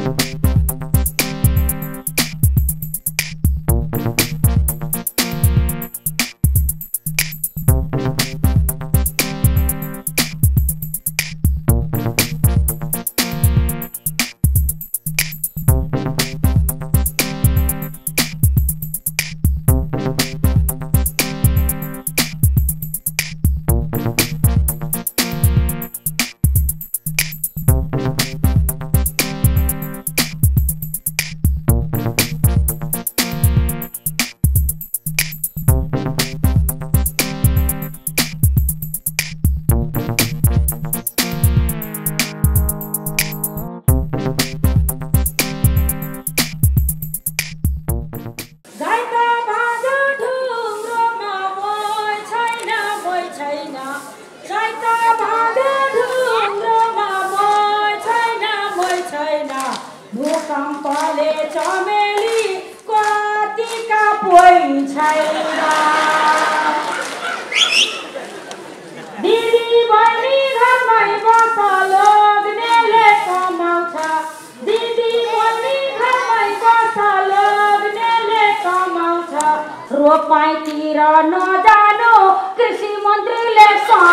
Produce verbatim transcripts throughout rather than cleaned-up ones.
रोपाईतिर नजानु कृषि मन्त्रीले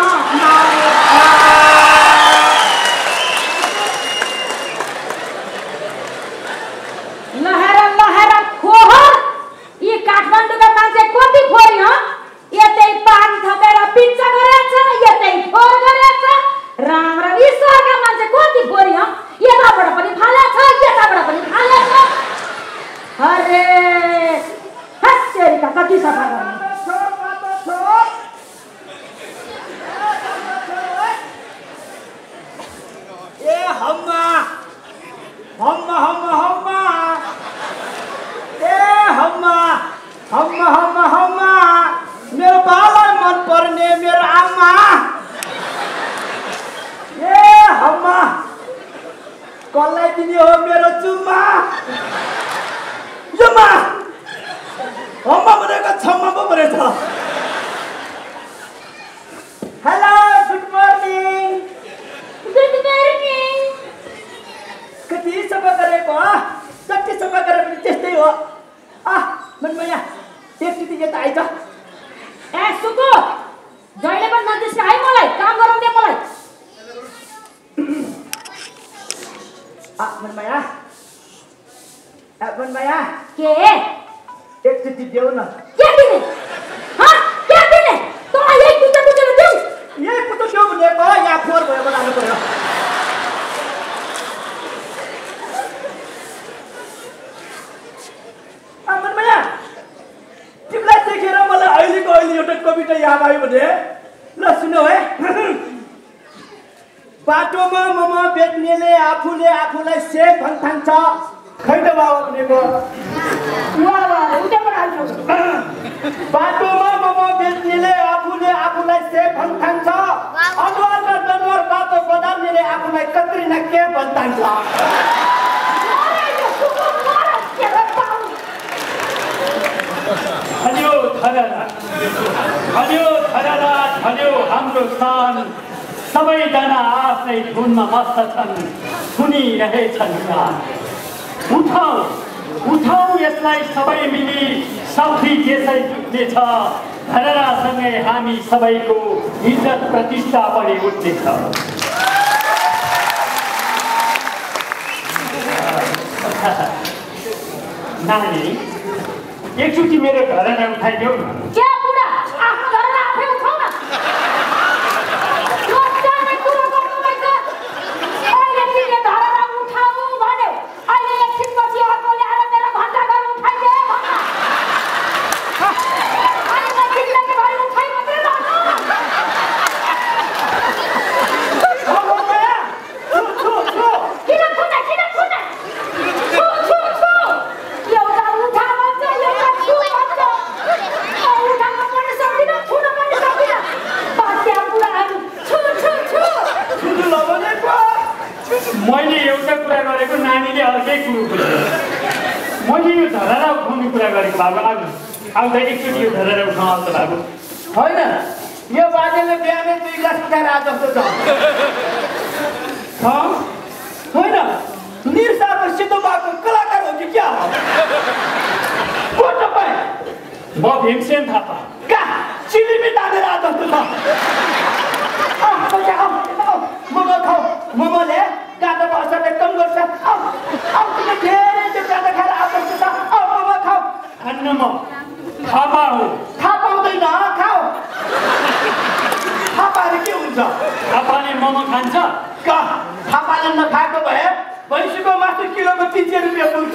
लहरा लहरा खोहर यी काठमाडौँका मान्छे कति फोरी ह यतै पान थपेर पिच्चा गरेछ यतै फोर गरेछ राम्रा ईश्वरका मान्छे कति फोरी ह यताबाट पनि फालेछ यताबाट पनि फालेछ अरे हस्सेरीका कति सफा गर्ने ए हम्मा हम्मा हम्मा हम्मा ए हम्मा हम्मा हम्मा हम्मा मेरो बालाई मन पर्ने मेरो आमा ए हम्मा कसलाई दिने हो मेरो चुम्मा जुम्मा हम्मा भनेको छम्मा पो परेछ hello good morning good morning कति सफा गरेको हो जति सफा गरे पनि त्यस्तै हो आ मनमाया एकचोटि यता आइज ए सुकु जहिले पनि नजिस्का है मलाई काम गराउँदै मलाई आ मनमाया आ मनमाया के एकचोटि देऊ न के दिने ह के दिने तँलाई यही कुचा कुचेर देऊ यही कुचो देऊ भनेको यहाँ फोहोर भयो बनाउनु पर्यो मनमाया तिमीलाई देखेर मलाई अहिलेको अहिले एउटा कविता याद आयो भने ल सुन्नु है बाटोमा मोमो बेच्नेले आफूले आफूलाई सेफ भन्ठान्छ खै त बाबा भनेको बाटोमा मोमो बेच्नेले आफूले आफूलाई सेफ भन्ठान्छ अनुहार र जनावर बाटो बजार्नेले आफूलाई कत्रिना के भन्ठान्छ धन्यो धनरा धन्यो धनरा धन्यो हाम्रो स्थान सबैजना आफ्नै धुनमा मस्त छन् सुनिरहेछन् गान उठाऊ उठाऊ यसलाई सबै मिली साथी त्यसै जुट्नेछ धनरासँगै हामी सबैको इज्जत प्रतिष्ठा पनि उठ्नेछ नानी एकचोटि मेरो घरना उठाइदेऊ न क्या बुढा आफ्नो घरना आफै उठाउ न लज्जाले कुरा गर्नुभएछ अहिले तिमीले घरना उठाऊ भन्यो अहिले एकछिन पछि अर्को ल्याएर मेरो घन्टा घर उठाइदे भन्न अनि म जिन्दगीभरि उठाइ मात्रै रहनु किन खुने किन खुने छु छु छु एउटा उठा भन्छ एउटा छु भन्छ उठाउन पनि सक्दिन छुन पनि सक्दिन बास्या बुढाहरू छु छु छु सुन्नु नभनेको मैले एउटा कुरा गरेको नानीले अर्कै कुरो बुझ्यो मैले यो धरहरा उठाउने कुरा गरेको भएको आउनु आउँदा एकचोटि यो धरहरा उठाउनु आउँछ भएको होइन यो बाजेले बिहानै दुई ग्लास खाएर आज जस्तो छ होइन निरसाको सिट म भीमसेन थापा का चिलिमी तानेर आएको जस्तो छ आऊ पैसा आऊ आऊ मोमो खाऊ मोमोले गाटाको असर एकदम गर्छ आऊ आऊ तिमी धेरै त्यो गाटा खाएर आएको जस्तो छ आऊ मोमो खाऊ खान्न म थापा हो थाहा पाउँदैन खाऊ थापाले के हुन्छ थापाले मोमो खान्छ का थापाले नखाएको भए भैँसीको मासु किलोको तिन सय रुपियाँ पुग्छ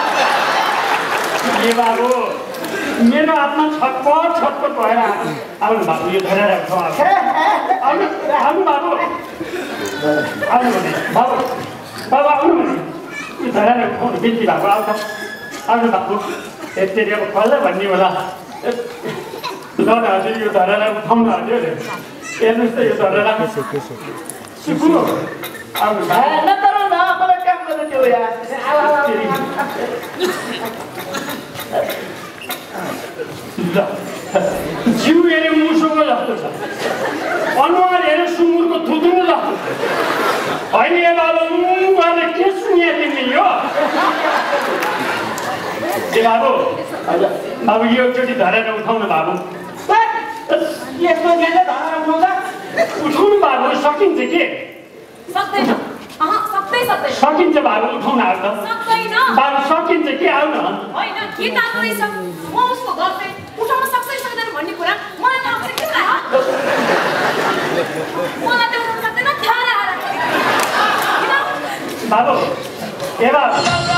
ए बाबु मेरो आत्मा छटपट छटपट भएर आउनु बाबु यो धरेर आउनु आउनु बाबु आउनु भने बाबु बाबु आउनु भने यो धरेर खुवाउनु बिन्ती भएको आउँछ आउनु बाबु यति अब कसलाई भन्ने होला ल न हजुर यो धरेर उठाउनु हजुर हेर्नुहोस् त यो धरेर सुकुरो आउनु न तर न मलाई काम गर्नु थियो यार जिउ हेऱ्यो मुसोको जस्तो छ अनुहार हेऱ्यो सुँगुरको थुत्रो जस्तो छ होइन ए बाबु मुखले के सुनिया तिमीले यो ए बाबु अब यो एकचोटि धरेर उठाउनु बाबु यस्तो गेले धरेर उठाउँदा उठाउनु बाबु सकिन्छ के सक्दैन अह सक्दै सक्दैन सकिन्छ बाबु उठाउनु आउँछ सक्दैन बाबु सकिन्छ के आउन होइन के तातो रहेछ म उसको गर्लफ्रेन्ड उठाउन सक्छ सक्दैन भन्ने कुरा मलाई थाहा छ किन मलाई त्यो उठाउन सक्दैन थाहा आएर बाबु ए बाबु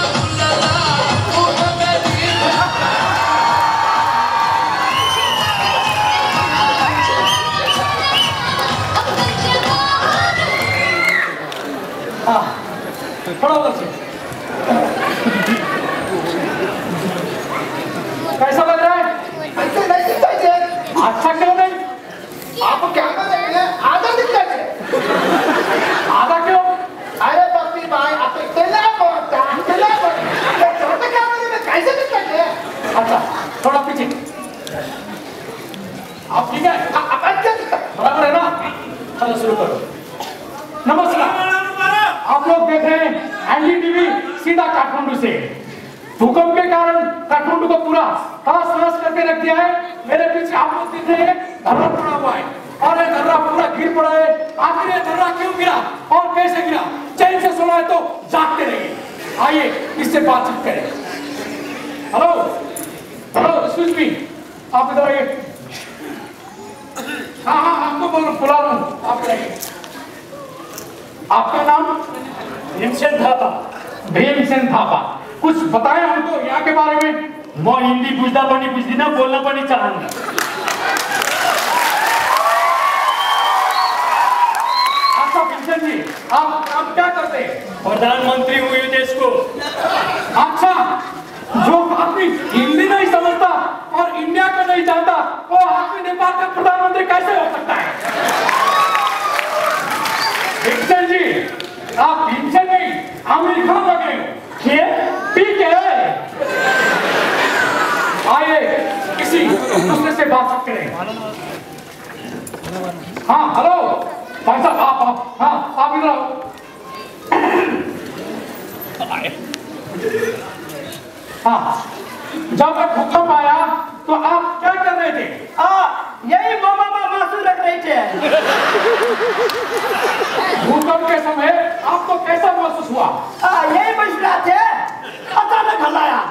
खड़ा होकर से कैसा लग रहा है ऐसे नहीं दिखता है अच्छा क्यों नहीं आप क्या कर रहे हैं आधा दिखता है आधा क्यों अरे बप्पी भाई आप अकेला बोलता अकेला बोलता छोटे कैमरे में कैसे दिखता है अच्छा थोड़ा पीछे आप ठीक है आप अच्छा दिखता है बराबर है ना चलो शुरू करो नमस्कार आप लोग देख रहे हैं एनडी टीवी सीधा काठमांडू से भूकंप के कारण काठमांडू को पूरा तहस नहस करके रख दिया है मेरे पीछे आप लोग देख रहे हैं धर्रा पड़ा हुआ है और ये धर्रा पूरा गिर पड़ा है आखिर ये धर्रा क्यों गिरा और कैसे गिरा चैन से सुना है तो जागते रहिए आइए इससे बातचीत करें हेलो हेलो एक्सक्यूज मी आप इधर आइए हाँ हाँ आपको बोल बुला रहा हूँ आप आइए आपका नाम भीमसेन थापा भीमसेन थापा कुछ बताएं हमको यहाँ के बारे में म हिन्दी बुझ्दा पनि बुझ्दिनँ बोल्न पनि चाहन्न अच्छा भीमसेन जी आप आप क्या करते हैं प्रधानमन्त्री हुँ यो देशको अच्छा जो आदमी हिंदी नहीं समझता और इंडिया को नहीं जानता वो आदमी नेपाल का प्रधानमंत्री कैसे हो सकता है भीमसेन जी आप भीमसेन नहीं आमिर खान लगे के ठीक है आइए किसी दूसरे से बात करें हाँ हेलो भाई साहब आप आप हाँ आप इधर आओ हाँ जब भूकंप आया तो आप क्या कर रहे थे आ यही मामा मासू रख रहे थे भूकंप के समय आपको कैसा महसूस हुआ आ यही बच रहा थे अचानक हल्लाया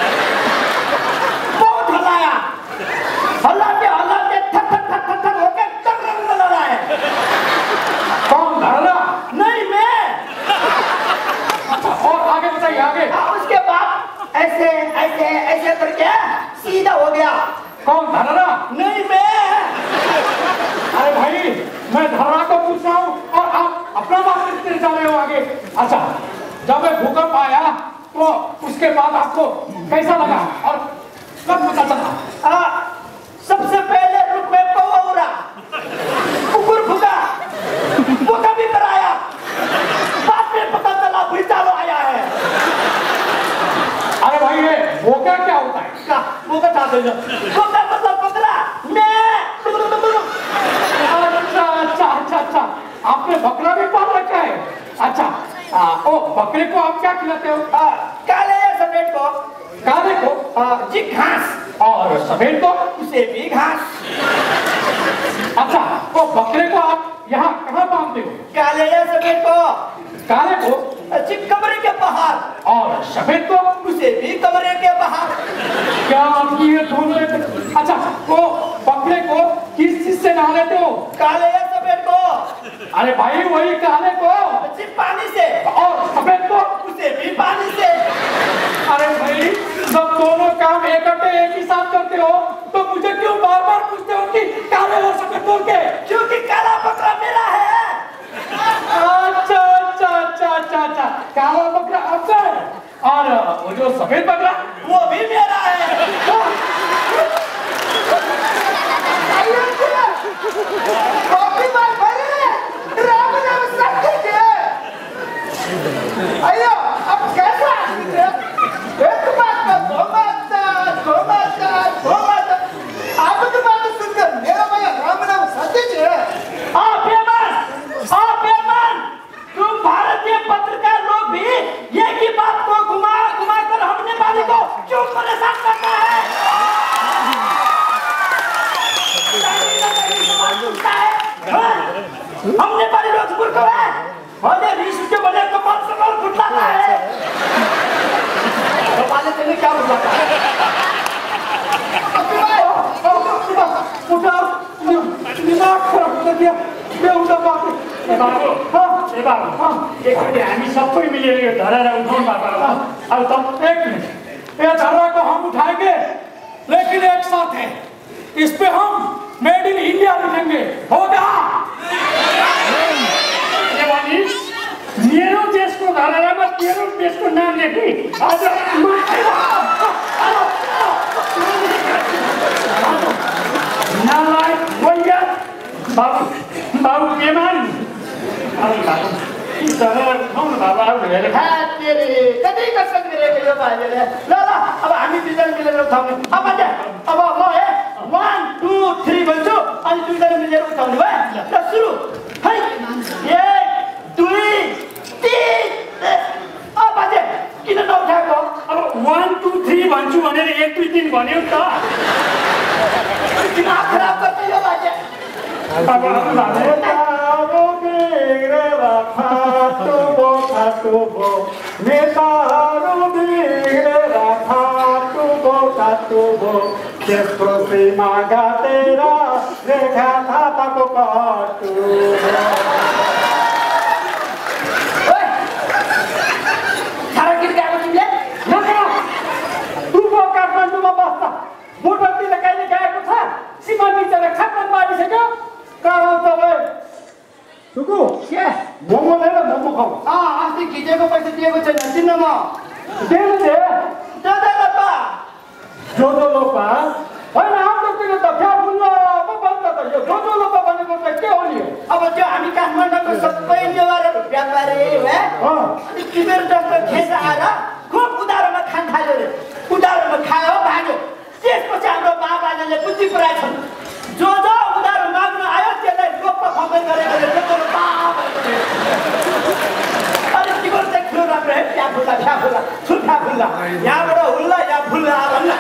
बहुत हल्लाया हल्लाते हल्लाते थक थक थक थक थक होके तक रंग बदल रहा है कौन धरना नहीं मैं अच्छा और आगे बताइए आगे आ, उसके बाद ऐसे ऐसे ऐसे करके सीधा हो गया कौन धरना नहीं मैं अरे भाई मैं धरना को पूछ रहा हूँ और आप अपना बात करते जा रहे हो आगे अच्छा जब ये भूकंप आया तो उसके बाद आपको कैसा लगा और कब पता चला आ, सबसे पहले रुक में कौवा उड़ा कुकुर भुगा वो कभी कराया बाद में पता चला भूचालो आया है अरे भाई ये भूकंप क्या होता है का वो बता दो वो का मतलब बकरा मैं अच्छा अच्छा अच्छा अच्छा आपने बकरा भी पाल रखा है अच्छा आ, ओ बकरे को आप क्या खिलाते हो आ, काले या सफेद को काले को जी घास। और सफेद को? उसे भी घास। अच्छा, वो बकरे को आप यहाँ कहाँ बांधते हो? काले या सफेद को? काले को? जी कमरे के बाहर। और सफेद को? उसे भी कमरे के बाहर। क्या आपकी ये ढूंढ लेते? अच्छा, वो बकरे को किस चीज से नहा लेते हो? काले या सफेद को? अरे भाई वही काले को। जी पानी से। और सफेद को? उसे भी पानी से। अरे भाई जब दोनों काम इकट्ठे एक ही साथ करते हो तो मुझे क्यों बार बार पूछते हो कि काले और सफेद बोल के? क्योंकि काला बकरा मेरा है। अच्छा अच्छा अच्छा अच्छा अच्छा काला बकरा आपका है और वो जो सफेद बकरा वो भी मेरा है। अयो अब कैसा एक बात का दो बात दो बात दो बात आप तो बात सुनकर मेरा भैया राम नाम सत्य है। आप बेमान, आप बेमान, तुम भारतीय पत्रकार लोग भी एक ही बात को घुमा घुमा कर हमने वाली को क्यों परेशान करता है? हमने वाली रोज को है और ये ऋषि के बने कपाल से और फुटलाता है। कपाले तेने क्या फुटलाता है? उठा दिमाग खराब कर दिया मैं उठा बाबू बाबू ए बाबू एक मिनट हामी सबै मिलेर यो धरारा उठाउँ बाबा अब तब एक मिनट ये धरा को हम उठाएंगे लेकिन एक साथ है इस पे हम मेड इन इंडिया लिखेंगे होगा मेरो देशको धरारामा तेरो देशको नाम लेखी आज नालायक वैया बाबु बाबु बेमान अब बाबु धरारा उठाउनु बाबा अब हेर तेरे कति कसम गरेको यो भाइले ल ल अब हामी दुईजना मिलेर उठाउने अब जा अब म हे one two three भन्छु अनि दुईजना मिलेर उठाउने भयो ल सुरु है एक दुई तीन अब बाजे किन नउठाएको अब one two three भन्छु भनेर एक दुई तीन भन्यो नि त दिमाग खराब गर्छ यो बाजे बाबा अब बाबा तारो बिग्रेला खाटो बो खाटो बो नेतारो बिग्रेला खाटो बो खाटो बो त्यस्तो सीमा गातेर रेखा थापाको काटो सारा गीत गाएको तिमीले तु म काठमाडौँमा बस्दा भोटबत्तीले कहिले गएको छ सीमा बिचरा खाटमा मारिसक्यो कहाँ त भाइ सुकु के मोमो लिएर मोमो खाऊ अ अस्ति खिचेको पैसा दिएको छैन चिन्न म दिनु दे दादा लप्पा जोजो लोपा होइन हाम्रो त फ्याफुल्ला पो भन्छ त यो जोजो लोपा भनेको चाहिँ के हो नि अब त्यो हामी काठमाडौँको सबै नेवार व्यापारी है अनि तिमीहरू जस्तो खेस आएर खुब उधारोमा खान थाल्यो रे उधारोमा खायो भाग्यो त्यसपछि हाम्रो बाबाले बुद्धि पुऱ्याएछन् जो जो उधारो माग्न आयो त्यसलाई लोप खबर गरेको अनि तिम्रो चाहिँ ठुलो राम्रो है फ्याफुल्ला फ्याफुल्ला छु फ्याफुल्ला यहाँबाट हुल्ला यहाँ फुल्ला भन्न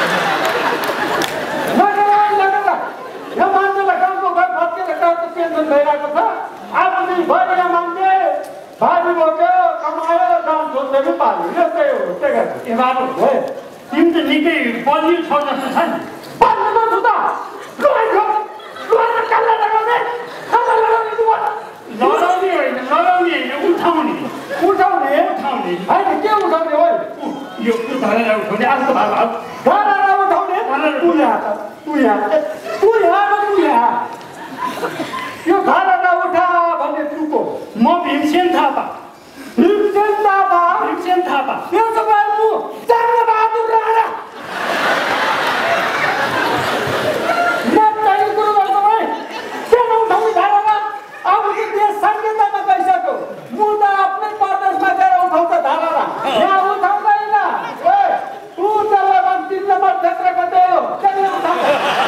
यो मान्छेलाई गाउँको घर फर्केर काँचो पेन्सन भइरहेको छ आफ्नो भएन मान्छे बारी बोक्यो कमायो गाउँ छोड्दै पनि पाल्यो यो चाहिँ हो त्यही गर्छ ए बाबु तिमी त निकै बलियो छौ जस्तो छ नि बाल्नु नछु त लुहाइ खो लुहाइमा काल्ला लगाउने काल्ला लगाउने लुहा लडाउने होइन लडाउने होइन उठाउने उठाउने उठाउने होइन के उठाउने हो यो धरेर उठाउने आज त बाबा धरेर उठाउने तु यहाँ तु यहाँ तु यहाँ तु यहाँ यो धरेर उठा भन्ने तुको म भीमसेन थापा भीमसेन थापा भीमसेन थापा यो तपाईँ मु जङ्ग बहादुर राणा नचाहिने कुरो गर्छ भाइ किन उठाउने धारामा अब चाहिँ देश संहितामा गइसक्यो मु त आफ्नै प्रदेशमा गएर उठाउँछ धारामा यहाँ उठाउँदैन ए तू त्यसलाई भन् तिन नम्बर क्षेत्रको त्यही हो त्यसले उठाउँछ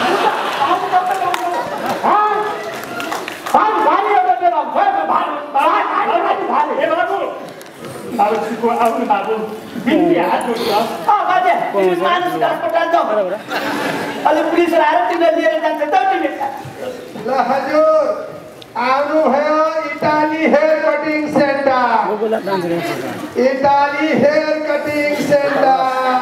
भाइ भाइ एउटा बेला भयो भाइ भाइ भाइ ए बाबु बाबु छिटो आउनु बाबु बिन्ती हात जोड्छ अँ बाजे तिमी मानसिक अस्पताल जाऊ अलि पुलिस आएर तिमीलाई लिएर जान्छ त तिमी ल हजुर आउनु भयो Italy hair cutting centre Italy hair cutting centre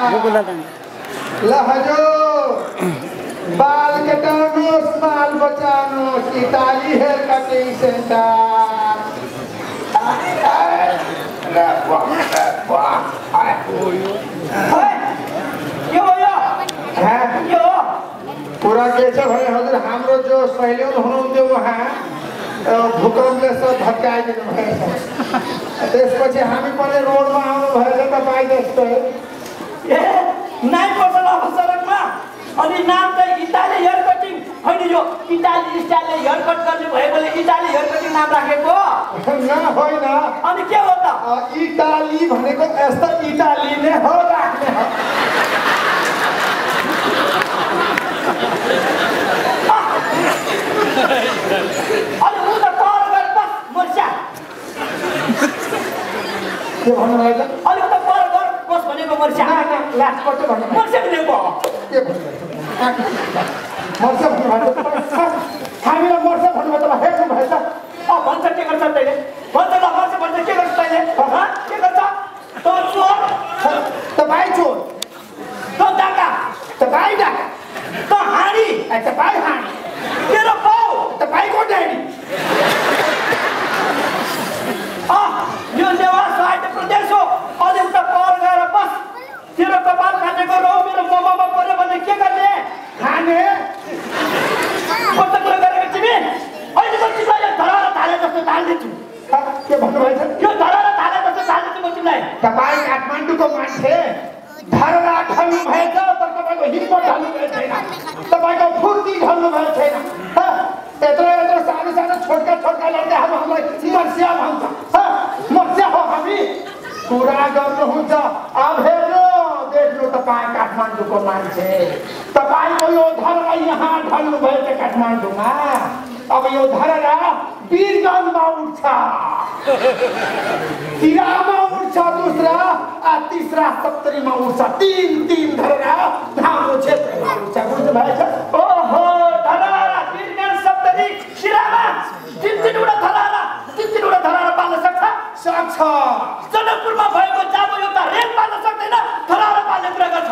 ल हजुर बाल कटाउनुहोस् बाल बचाउनुहोस् इटाली हेयर कटिङ सेन्टर के हो यो के हो कुरा के छ भने हजुर हाम्रो जो सहेलियन हुनुहुन्थ्यो उहाँ भूकम्पले सब भत्काइदिनु भएछ त्यसपछि हामी पनि रोडमा आउनु भएछ तपाईँ जस्तै ए नाइ पर्छ ल सडकमा अनि नाम चाहिँ इटाली हेयर कटिङ होइन यो इटाली स्टाइलले हेयर कट गर्ने भएकोले इटाली हेयर कटिङ नाम राखेको न होइन अनि के हो त इटाली भनेको यस्तो इटाली नै हो राख्ने हो अनि ऊ त पर गएर बस मर्स्या के भन्नुभयो त अनि ऊ त पर गएर बस भनेको मर्स्या लास्टपल्ट भन्नु मर्स्या भनेको के भन्नुभयो मर्छ भन्नुभयो हामीलाई मर्छ भन्नुभयो त हेर्नु भएछ अँ भन्छ के गर्छ तैँले भन्छ ल मर्छ भन्छ के गर्छ तैँले के गर्छ त चोर तपाईँ चोर त डाका तपाईँ डाका त हाँडी तपाईँ हाँडी तेरो बाउ तपाईँको ड्याडी अँ यो नेवार साहित्य प्रदेश हो अलि उता पर गएर बस तेरो कपाल काटेको रौ मेरो मोमोमा पर्यो भने के गर्ने खाने कस्तो कुरा गरेको तिमी अहिले म तिमीलाई धराएर थाले जस्तो थालिदिन्छु के भन्नुभएछ यो धराएर थाले जस्तो थालिदिन्छु म तिमीलाई तपाईँ काठमाडौँको मान्छे धरला ढल्नु भएछ तर तपाईँको हिम्मत ढल्नु भएको छैन तपाईँको फुर्ती ढल्नु भएको छैन यत्रो यत्रो सानो सानो छोटका छोटका लड्काहरू हामीलाई मर्स्या भन्छ मर्स्या हो हामी कुरा गर्नुहुन्छ अब हेर्नु देख्नु तपाईँ काठमाडौँको मान्छे तपाईँको यो धरला यहाँ ढल्नु भएछ काठमाडौँमा अब यो धरला वीरगन्जमा उठ्छ तिरामा उठ्छ दोस्रा तीसरा सप्तरीमा उठ्छ तीन तीन धरला हाम्रो क्षेत्रमा उठ्छ बुझ्नु भएछ ओहो धरारा वीरगन्ज सप्तरी तिरामा तिन तिनवटा धरारा तिन तिनवटा धरारा पाल्न सक्छ सक्छ जनकपुरमा भएको जाबो एउटा रेल पाल्न सक्दैन धरारा पाल्ने कुरा गर्छ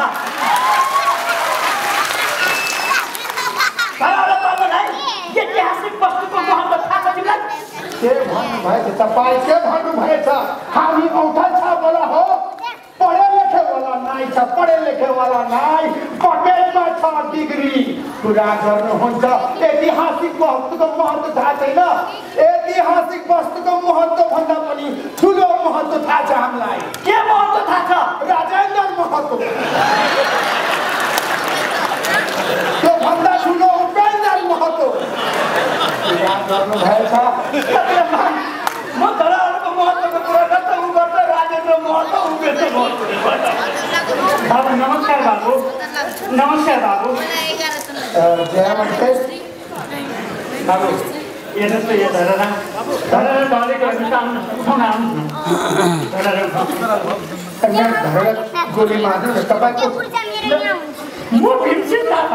धरारा पाल्नलाई ऐतिहासिक वस्तुको महत्त्व थाहा छ तिमीलाई के भन्नुभएछ तपाईँ के भन्नुभएछ हामी औठा छ बोला हो पढे लेखे वाला नाइ छ पढे लेखे वाला नाइ पकेटमा छ डिग्री कुरा गर्नुहुन्छ ऐतिहासिक वस्तुको महत्त्व थाहा छैन ऐतिहासिक वस्तुको महत्त्व भन्दा पनि ठुलो महत्त्व थाहा छ हामीलाई के महत्त्व थाहा छ राजेन्द्र महत्त्व त्यो भन्दा ठुलो उपेन्द्र महत्त्व कुरा गर्नुभएछ म धराहरूको महत्त्वको कुरा गर्छ उ गर्छ राजेन्द्र महत्त्व उपेन्द्र महत्त्व बाबु नमस्कार बाबु नमस्कार बाबु बाबु हेर्नुहोस् त यो धरला धरला ढलेको हेर्नुहोस् त आउनु उठाउन आउनु गोली मार्नु तपाईँको म भीमसेन थापा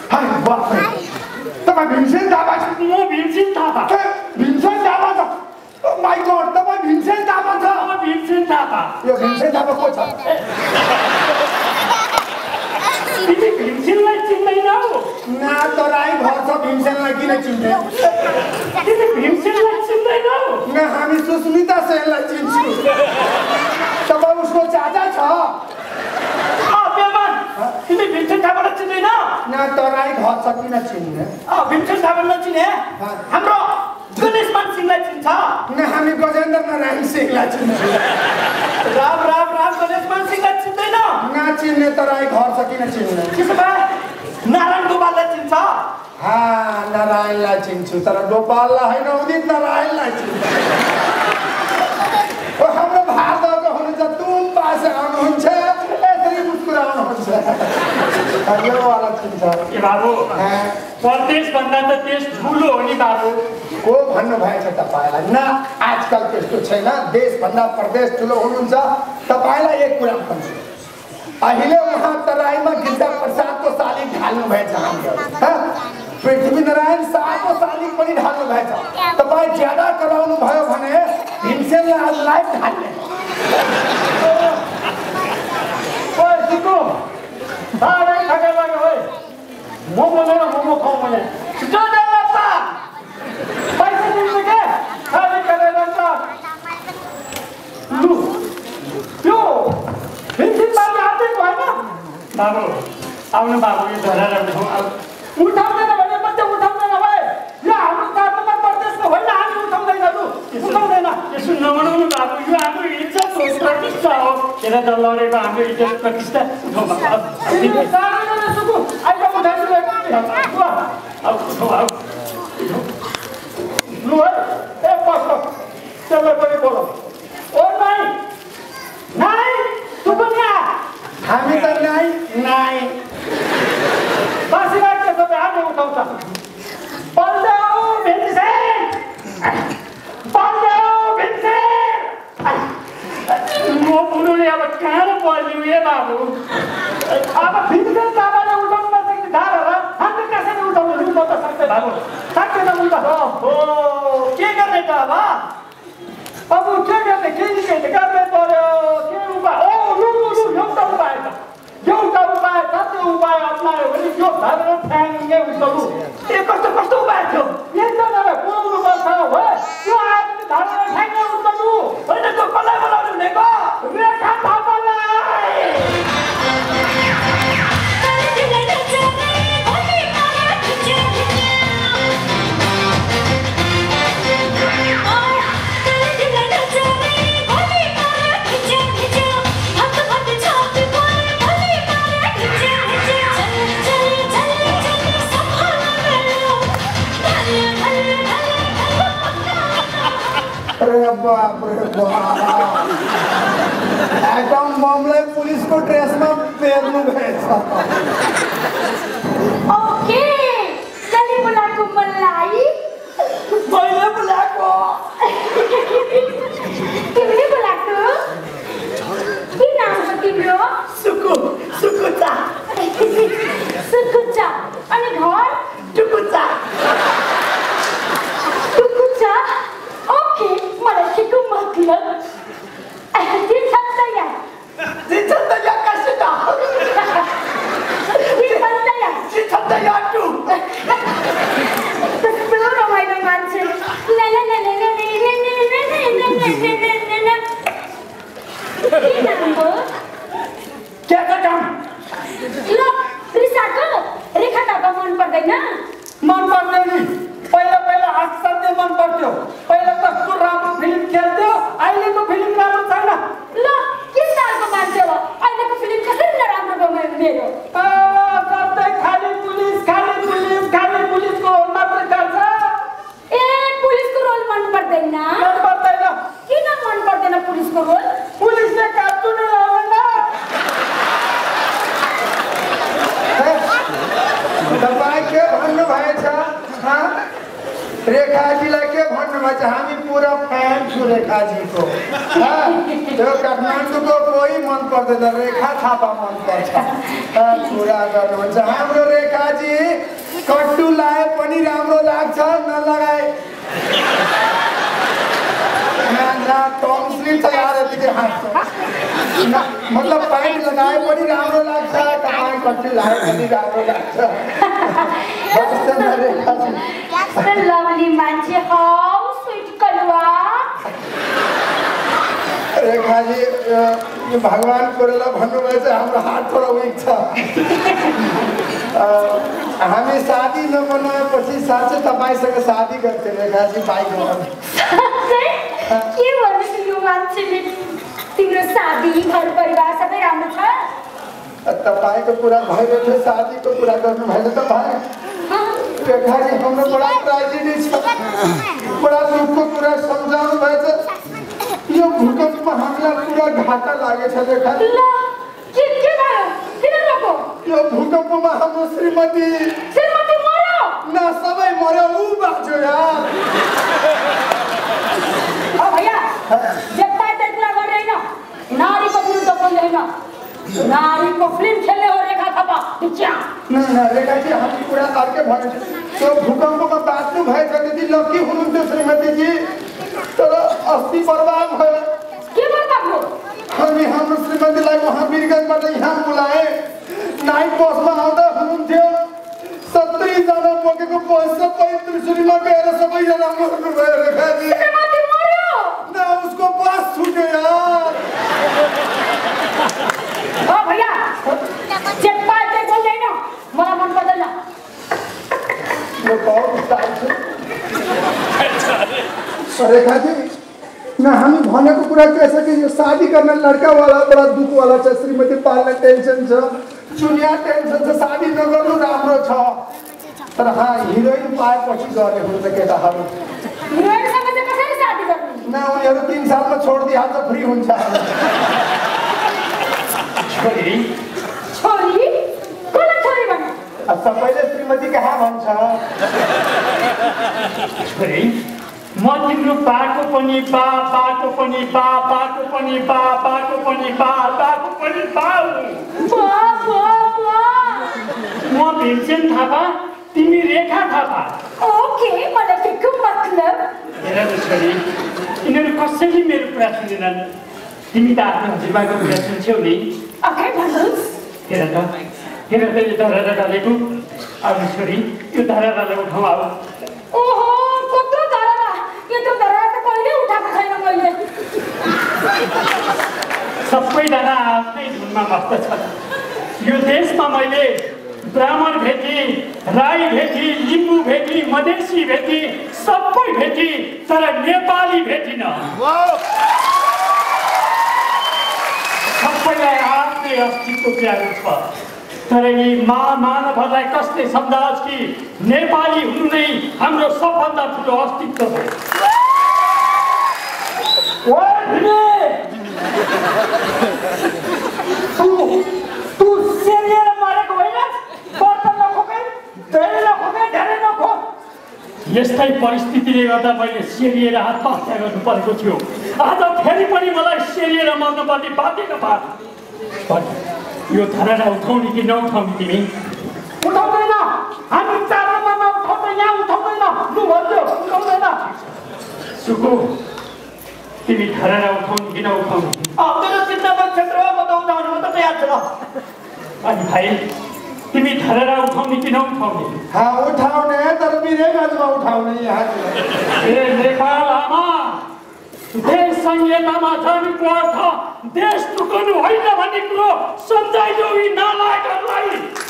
तपाईँ भीमसेन थापा म भीमसेन थापा भीमसेन थापा छ माइ गॉड तपाईँ भीमसेन थापा छ म भीमसेन थापा यो भीमसेन थापा को छ तिमी भीमसेनलाई चिन्दैनौ न तराई घर छ भीमसेनलाई किन चिन्ने तिमी भीमसेनलाई चिन्दैनौ न हामी सुस्मिता सेनलाई चिन्छौँ तपाईँ उसको चाचा छ तिमी भीमसेन थापालाई चिन्दैन न तराई घर छ किन चिन्ने भीमसेन थापा नचिने हाम्रो गणेशमान सिंहलाई चिन्छ न हामी गजेन्द्र नारायण सिंहलाई चिन्छौँ राम राम राम गणेशमान सिंहलाई चिन्दैन न चिन्ने तराई घर छ किन चिन्ने त्यसो भए नारायण गोपाललाई चिन्छ हा नारायणलाई चिन्छु तर गोपाललाई होइन उदित नारायणलाई चिन्छ ओ हाम्रो भारतको हुनुहुन्छ तुम पास आउनुहुन्छ यसरी मुस्कुराउनुहुन्छ वाला चिन्छ ए बाबु परदेशभन्दा त देश ठुलो हो नि बाबु को भन्नुभएछ तपाईँलाई न आजकल त्यस्तो छैन देशभन्दा प्रदेश ठुलो हुनुहुन्छ तपाईँलाई एक कुरा भन्छु अहिले उहाँ तराईमा गिद्दा प्रसादको शालिग ढाल्नु भएछ पृथ्वीनारायण शाहको शालिग पनि ढाल्नु भएछ तपाईँ ज्यादा कराउनु भयो भने भीमसेनले आज लाइभ ढाल्ने ओए सिक्कु साह्रै थके लाग्यो है मोमो लिएर मोमो खाऊ मैले छिटो जाऊ पा पैसा दिन्छु के खाली गरेर त लु यो भीमसेन बाबु आउँदै भएन बाबु आउनु बाबु यो धरेर उठाउँदैन भने मात्रै उठाउँदैन भाइ यो हाम्रो काठमाडौँ प्रदेशको होइन हामी उठाउँदैन लु उठाउँदैन यसो नबनाउनु बाबु यो हाम्रो इज्जत हो प्रतिष्ठा हो किन त लडेको हाम्रो इज्जत प्रतिष्ठा तिमीले साह्रै नसुकु आइज उठाइदिनु लु है ए बस त्यसलाई पनि बोल ओ नाइ नाइ तँ पनि आ हामी त नाइ नाइ बासीबाट त्यसो भए हामी उठाउँछ बल्देऊ भीमसेन बल्देऊ भीमसेन म बुढोले अब कहाँ पर्यो ए बाबु अब भीमसेन बाबाले उठाउनु नसक्ने धार र हामी कसरी उठाउनु लु म त सक्दैन बाबु सक्दैन उल्टा हो के गर्ने त अब अब के गर्ने केही केही गर्नै पर्यो के उपाय ओ लु लु लु एउटा उपाय छ एउटा उपाय छ त्यो उपाय अप्नायो भने यो धरेर फ्याङ्गे हुन्छ लु ए कस्तो कस्तो उपाय थियो एकजनालाई बोलाउनु पर्छ हो त्यो आदमी धरेर फ्याङ्गे हुन्छ लु होइन त्यो कसलाई बोलाउनु भनेको रेखा थापालाई अरे बाप रे बाप एकदम ममलाई पुलिसको ड्रेसमा पेर्नु भएछ ओके कहिले बोलाएको मलाई मैले बोलाएको तिमीले बोलाएको के नाम हो तिम्रो सुकु सुकुचा सुकुचा अनि घर टुकुचा टुकुचा ओके मलाई ठिक मतलब चिन्छन् यार चिन्छन् त या कसै त चिन्छन् या चिन्छन् त या टु त्यस्तो रमाइलो मान्छे ल ल ल ल ल ल के नाम हो के छ काम ल रिसाको रेखा थापा मन पर्दैन मन पर्दैन नि पहिला पहिला असाध्यै मन पर्थ्यो पहिला कस्तो राम्रो फिल्म खेल्थ्यो अहिलेको फिल्म राम्रो छैन ल के सालको मान्छे हो अहिलेको फिल्म कसरी नराम्रो भयो मेरो सधैँ खाली पुलिस खाली पुलिस खाली पुलिसको रोल मात्रै गर्छ ए पुलिसको रोल मन पर्दैन मन पर्दैन किन मन पर्दैन पुलिसको रोल पुलिसले काट्नु नै आउँदैन तपाईँ के भन्नुभएछ रेखाजीलाई के भन्नुभएछ हामी पुरा फ्यान छु रेखाजीको त्यो काठमाडौँको कोही मन पर्दैन रेखा थापा मन पर्छ पुरा गर्नुहुन्छ हाम्रो रेखाजी कट्टु लाए पनि राम्रो लाग्छ नलगाए टम स्लिप छ यार यतिकै हाँस्छ मतलब प्यान्ट लगाए पनि राम्रो लाग्छ तपाईँ कट्टु लाए पनि राम्रो लाग्छ कस्तो लभली मान्छे हौ स्वीट कलुवा रेखाजी यो भगवान कोरेला भन्नुभएछ हाम्रो हात थोडा विक छ हामी शादी नबनाएपछि साँच्चै तपाईँसँग शादी गर्थ्यो रेखाजी बाइकमा के भन्नु यो मान्छेले तिम्रो शादी घर परिवार सबै राम्रो छ तपाईँको कुरा भइरहेको थियो शादीको कुरा गर्नु भएन त भाइ रेखाजी हाम्रो बडा ट्रेजेडी छ बडा दुःखको कुरा सम्झाउनु भएछ यो भूकम्पमा हामीलाई पुरा घाटा लागेछ रेखा ल के के भयो किन रोको यो भूकम्पमा हाम्रो श्रीमती श्रीमती मर्यो न सबै मर्यो ऊ बाँच्यो यार अ भैया जेता तेतला गरे हैन नारीको विरुद्ध बोल्दै हैन नारीको फिल्म खेल्ने हो रेखा थापा क्या न न रेखाजी हामी कुरा अर्कै भने त्यो भूकम्पमा बाँच्नु भएछ त्यति लकी हुनुहुन्थ्यो श्रीमतीजी तर अस्ति बर्बाद भयो के बर्बाद भयो हामी हाम्रो श्रीमतीलाई उहाँ वीरगन्जबाट यहाँ बोलाए नाइट बसमा आउँदा हुनुहुन्थ्यो सत्तरी जना बोकेको बस सबै त्रिशुलीमा गएर सबैजना मर्नु भयो रेखाजी श्रीमती मर्यो न उसको बस छुट्यो यार अ भैया जेता ते बोल्दै हैन मलाई मन पर्दैन यो बहुत टाइम छ रेखाजी न हामी भनेको कुरा के छ कि यो शादी गर्ने लड़का वाला बड़ा दुख वाला छ श्रीमती पाल्ने टेन्सन छ दुनिया टेन्सन छ शादी नगर्नु राम्रो छ तर हाँ हिरोइन पाएपछि गर्ने हुन्छ केटाहरू हिरोइनसँग चाहिँ कसरी शादी गर्ने न उनीहरू तीन सालमा छोडिदिइहाल्छ फ्री हुन्छ छोरी छोरी कसलाई छोरी भन्नु सबैले श्रीमती कहाँ भन्छ छोरी म तिम्रो बाको पनि बा बाको पनि बा बाको पनि बा बाको पनि बा बाको पनि बा हुँ। बा बा बा म भीमसेन थापा तिमी रेखा थापा ओके मलाई के मतलब हेर न छोरी यिनीहरू कसैले मेरो कुरा सुनेनन् तिमी त आफ्नो हजुरबाको कुरा सुन्छौ नि ओके भन्नुहोस् हेर त हेर त यो धरारा डालेको अब छोरी यो धरारालाई उठाउँ अब ओहो कत्रो धरारा यो त धरारा त कहिले उठाएको छैन मैले सबैजना आफ्नै धुनमा मस्त छन् यो देशमा मैले ब्राह्मण भेटी राई भेटी लिम्बू भेटी मधेसी भेटी सबै भेटी तर नेपाली भेटिन सबैलाई आफ्नै अस्तित्व प्यारो छ तर यी महामानवहरूलाई कसले सम्झाओस् कि नेपाली हुनु नै हाम्रो सबभन्दा ठुलो अस्तित्व हो तू सेरिएर मरेको होइन बर्तन नखोकै धेरै नखोकै धेरै नखो यस्तै परिस्थितिले गर्दा मैले सेरिएर आत्महत्या गर्नु परेको थियो आज फेरि पनि मलाई सेरिएर मर्नुपर्ने बाध्यता भयो यो धरारा उठाउने कि नउठाउने तिमी उठाउँदैन हामी चार नम्बरमा उठाउँदैन यहाँ उठाउँदैन लु भन्यो उठाउँदैन सुकु तिमी धरारा उठाउने कि नउठाउने मेरो चिन्तामा क्षेत्रमा म त उठाउने म त तयार छु अनि भाइ तिमी धरारा उठाउने कि नउठाउने हाँ उठाउने तर वीरगन्जमा उठाउने यहाँ ए नेपाल आमा देश संहितामा जानुको अर्थ देश टुकाउनु होइन भन्ने कुरो सम्झाइदेऊ यी नालायकहरूलाई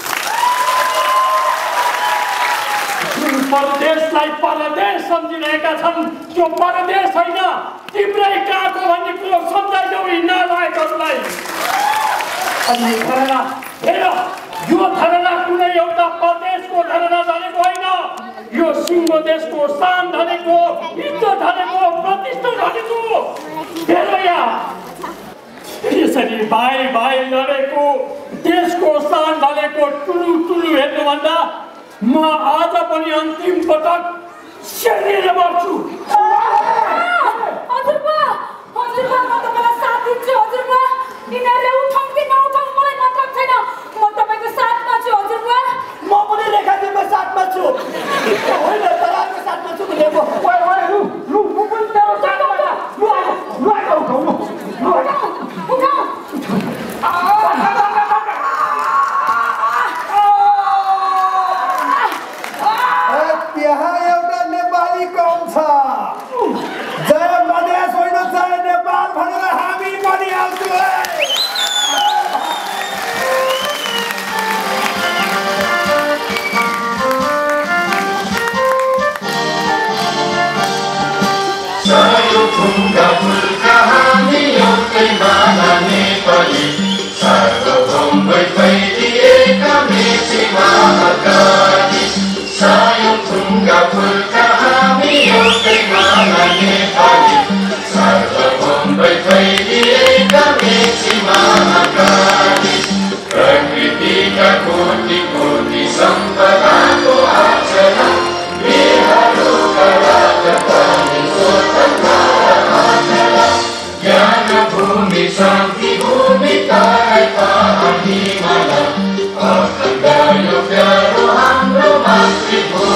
जुन परदेशलाई परदेश सम्झिरहेका छन् त्यो परदेश होइन तिम्रै काको भन्ने कुरो सम्झाइदेऊ यी नालायकहरूलाई अनि धरारा हेर यो धरारा कुनै एउटा परदेशको धरारा धरेको होइन यो सिङ्गो देशको शान धरेको इज्जत धरेको प्रतिष्ठा धरेको हेर यहाँ यसरी भाइ भाइ लडेको देशको शान धरेको टुलु टुलु हेर्नुभन्दा म आज पनि अन्तिम पटक सेरिएर मर्छु हजुरबा हजुरबा म तपाईँलाई साथ दिन्छु हजुरबा यिनीहरूले उठाउँ कि नउठाउँ मलाई मतलब छैन म तपाईँको साथमा छु हजुरबा म पनि रेखाजीको साथमा छु होइन तरारको साथमा छु भनेको ओइ ओइ लु लु म पनि तेरो साथमा छु लु आऊ लु आऊ उठाउँ लु उठाउँ उठाउँ त्यहाँ एउटा नेपाली कम छ जय मधेस होइन जय नेपाल भनेर हामी भनिहाल्छौँ Sorry. के हो